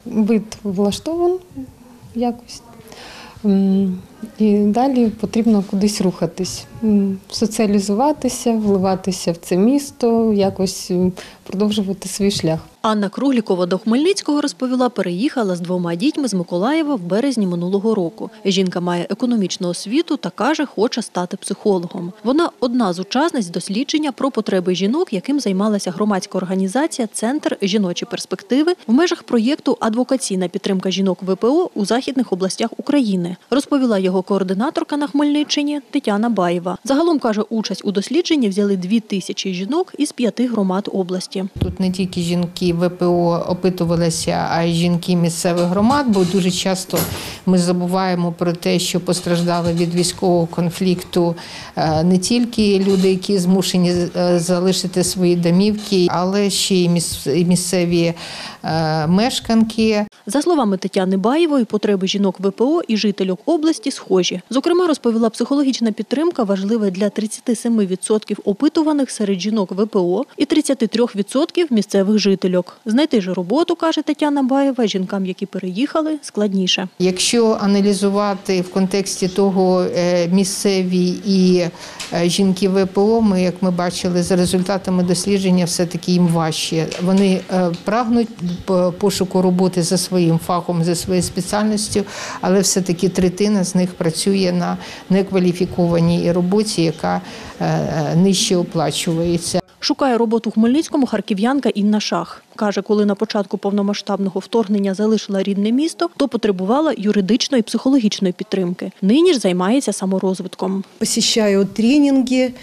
Вид влаштований якось. І далі потрібно кудись рухатись, соціалізуватися, вливатися в це місто, якось продовжувати свій шлях. Анна Круглікова до Хмельницького, розповіла, переїхала з 2 дітьми з Миколаєва в березні минулого року. Жінка має економічну освіту та каже, хоче стати психологом. Вона одна з учасниць дослідження про потреби жінок, яким займалася громадська організація «Центр жіночі перспективи» в межах проєкту «Адвокаційна підтримка жінок ВПО у західних областях України», розповіла його координаторка на Хмельниччині Тетяна Баєва. Загалом, каже, участь у дослідженні взяли 2000 жінок із 5 громад області. Тут не тільки жінки ВПО опитувалися, а й жінки місцевих громад, бо дуже часто ми забуваємо про те, що постраждали від військового конфлікту не тільки люди, які змушені залишити свої домівки, але ще й місцеві мешканки. За словами Тетяни Баєвої, потреби жінок ВПО і жительок області схожі. Зокрема, розповіла, психологічна підтримка важлива для 37% опитуваних серед жінок ВПО і 33% місцевих жительок. Знайти ж роботу, каже Тетяна Баєва, жінкам, які переїхали, складніше. Якщо аналізувати в контексті того місцеві і жінки ВПО, як ми бачили, за результатами дослідження все-таки їм важче. Вони прагнуть пошуку роботи за своїм фахом, за своєю спеціальністю, але все-таки третина з них працює на некваліфікованій роботі, яка нижче оплачується. Шукає роботу в Хмельницькому харків'янка Інна Шах. Каже, коли на початку повномасштабного вторгнення залишила рідне місто, то потребувала юридичної і психологічної підтримки. Нині ж займається саморозвитком. Посещаю тренінги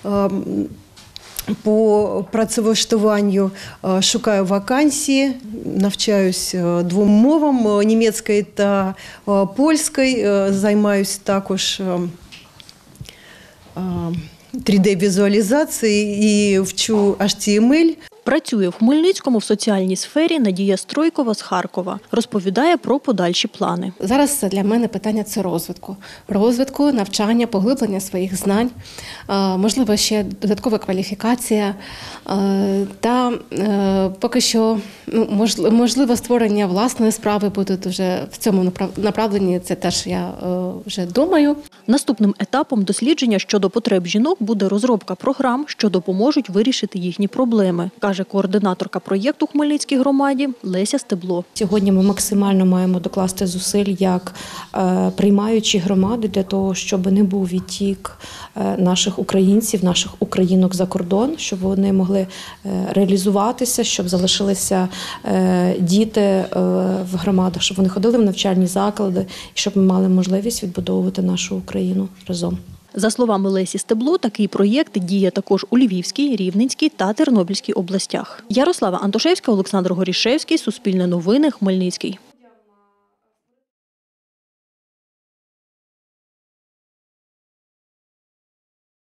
по працевлаштуванню, шукаю вакансії, навчаюсь 2 мовам – німецькою та польською, займаюсь також 3D-візуалізації і вчу HTML. Працює в Хмельницькому в соціальній сфері Надія Стройкова з Харкова. Розповідає про подальші плани. Зараз для мене питання – це розвитку, навчання, поглиблення своїх знань, можливо, ще додаткова кваліфікація та поки що можливо створення власної справи буде вже в цьому направленні, це теж я вже думаю. Наступним етапом дослідження щодо потреб жінок буде розробка програм, що допоможуть вирішити їхні проблеми, каже координаторка проєкту в Хмельницькій громаді Леся Стебло. Сьогодні ми максимально маємо докласти зусиль як приймаючі громади для того, щоб не був відтік наших українців, наших українок за кордон, щоб вони могли реалізуватися, щоб залишилися діти в громадах, щоб вони ходили в навчальні заклади і щоб ми мали можливість відбудовувати нашу Україну разом. За словами Лесі Стебло, такий проєкт діє також у Львівській, Рівненській та Тернопільській областях. Ярослава Антошевська, Олександр Горішевський, Суспільне новини, Хмельницький.